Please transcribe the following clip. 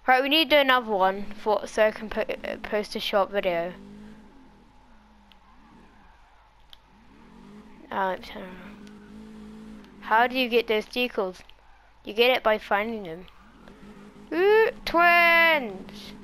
Right, we need to do another one so I can post a short video. How do you get those decals? You get it by finding them. Ooh, twins!